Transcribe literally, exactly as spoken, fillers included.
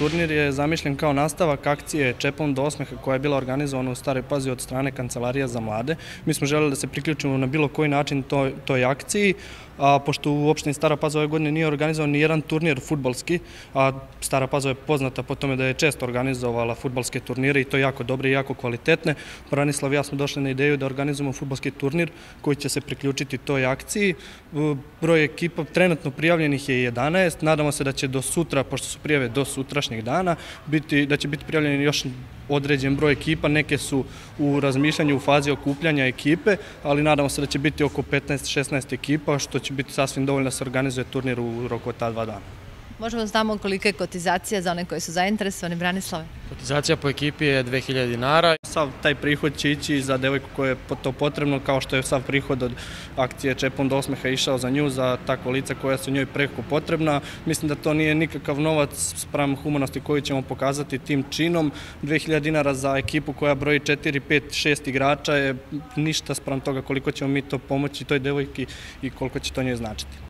turnir je zamišljen kao nastavak akcije Čepom do osmeha koja je bila organizovana u Staroj Pazovi od strane Kancelarija za mlade. Mi smo želeli da se priključimo na bilo koji način toj, toj akciji, a pošto u opštini Stara Pazova ove godine nije organizovan ni jedan turnir fudbalski, a Stara Pazova je poznata po tome da je često organizovala fudbalske turnire i to jako dobre i jako kvalitetne. Branislav i ja smo došli na ideju da organizujemo fudbalski turnir koji će se priključiti toj akciji. Broj ekipa trenutno prijavljenih je jedanaest, nadamo se da će do sutra, pošto su prijave do sutrašnjeg dana, biti, da će biti prijavljeni još određen broj ekipa, neke su u razmišljanju u fazi okupljanja ekipe, ali nadamo se da će biti oko petnaest šesnaest ekipa, što će biti sasvim dovoljno da se organizuje turnir u roku od ta dva dana. Možemo znamo kolika je kotizacija za one koji su zainteresovani, Branislave? Kotizacija po ekipi je dve hiljade dinara. Sav taj prihod će ići za devojku koja je to potrebno, kao što je sav prihod od akcije Čepom do osmeha išao za nju, za takva lica koja su njoj preko potrebna. Mislim da to nije nikakav novac spram humanosti koju ćemo pokazati tim činom. dve hiljade dinara za ekipu koja broji četiri, pet, šest igrača je ništa spram toga koliko ćemo mi to pomoći toj devojki i koliko će to njoj značiti.